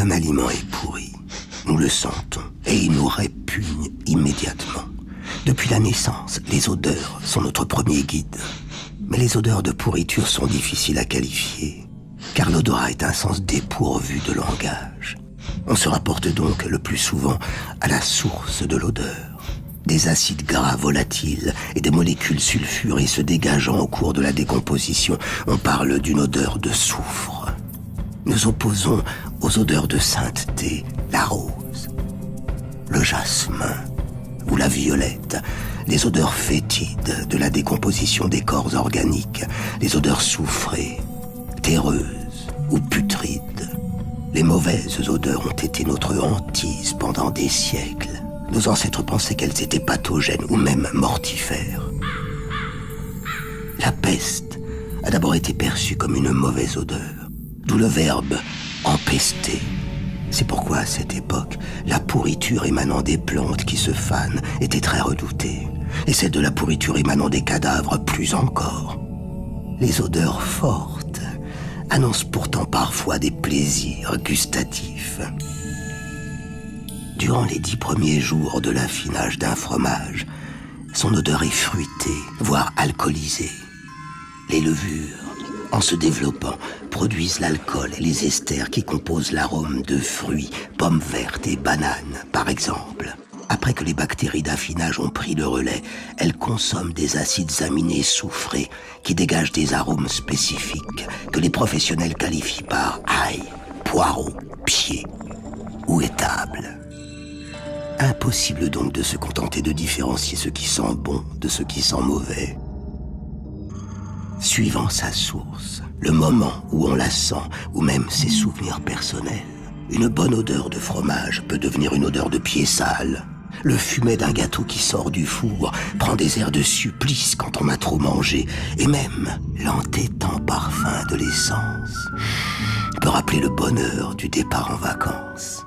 Lorsqu'un aliment est pourri, nous le sentons et il nous répugne immédiatement. Depuis la naissance, les odeurs sont notre premier guide. Mais les odeurs de pourriture sont difficiles à qualifier, car l'odorat est un sens dépourvu de langage. On se rapporte donc le plus souvent à la source de l'odeur. Des acides gras volatiles et des molécules sulfurées se dégageant au cours de la décomposition, on parle d'une odeur de soufre. Nous opposons aux odeurs de sainteté la rose, le jasmin ou la violette, les odeurs fétides de la décomposition des corps organiques, les odeurs soufrées, terreuses ou putrides. Les mauvaises odeurs ont été notre hantise pendant des siècles. Nos ancêtres pensaient qu'elles étaient pathogènes ou même mortifères. La peste a d'abord été perçue comme une mauvaise odeur, d'où le verbe « empester ». C'est pourquoi à cette époque, la pourriture émanant des plantes qui se fanent était très redoutée, et celle de la pourriture émanant des cadavres plus encore. Les odeurs fortes annoncent pourtant parfois des plaisirs gustatifs. Durant les 10 premiers jours de l'affinage d'un fromage, son odeur est fruitée, voire alcoolisée. Les levures, en se développant, produisent l'alcool et les esters qui composent l'arôme de fruits, pommes vertes et bananes, par exemple. Après que les bactéries d'affinage ont pris le relais, elles consomment des acides aminés soufrés qui dégagent des arômes spécifiques que les professionnels qualifient par ail, poireau, pied ou étable. Impossible donc de se contenter de différencier ce qui sent bon de ce qui sent mauvais. Suivant sa source, le moment où on la sent, ou même ses souvenirs personnels, une bonne odeur de fromage peut devenir une odeur de pied sale. Le fumet d'un gâteau qui sort du four prend des airs de supplice quand on a trop mangé, et même l'entêtant parfum de l'essence peut rappeler le bonheur du départ en vacances.